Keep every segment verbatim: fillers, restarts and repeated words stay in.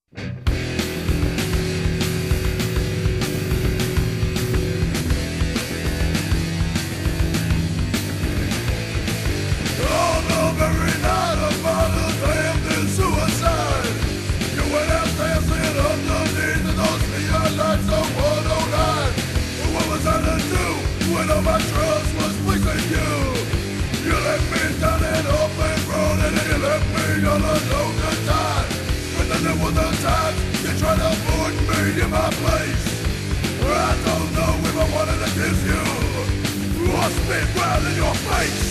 When all my trust was placed in you, you left me down an open road, and then you left me all alone to die. When the devil the time, you tried to put me in my place. I don't know if I wanted to kiss you or spit right in your face.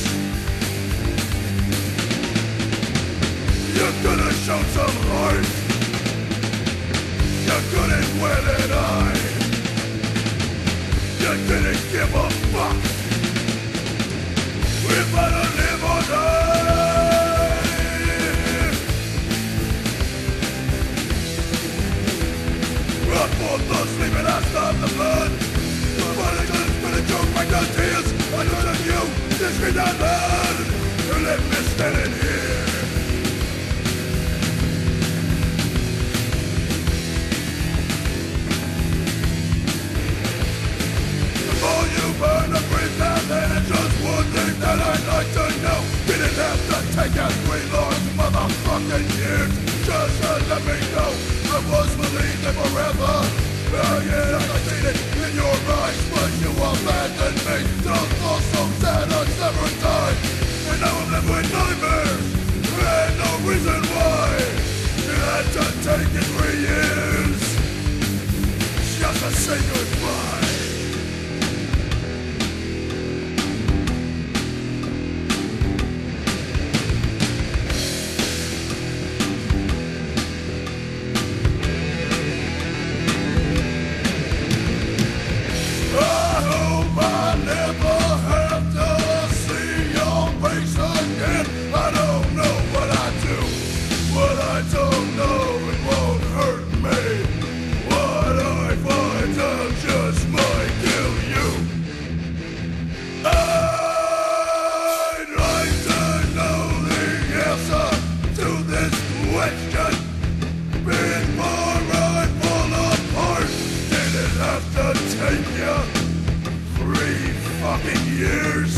You could have shown some heart. You couldn't wear that eye. You didn't give a fuck if I don't live or die. I fought the sleep and I stopped the blood. But I just put a joke like the tears. I looked at you, you screamed out loud. You left me standing here. Burn the breeze down, and it's just one thing that I'd like to know. Didn't have to take out three long motherfucking years just to let me know I was believing forever. Oh yeah, I seen it in your eyes, but you abandoned me. The thought so sad I never died, and now I'm left with nightmares and no reason why. You had to take it three years just to say goodbye. Take you three fucking years